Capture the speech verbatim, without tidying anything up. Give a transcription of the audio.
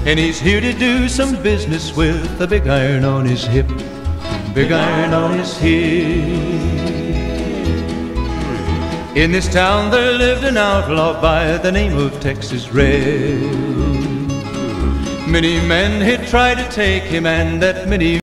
and he's here to do some business with a big iron on his hip, big iron on his hip. In this town there lived an outlaw by the name of Texas Red. Many men had tried to take him, and that many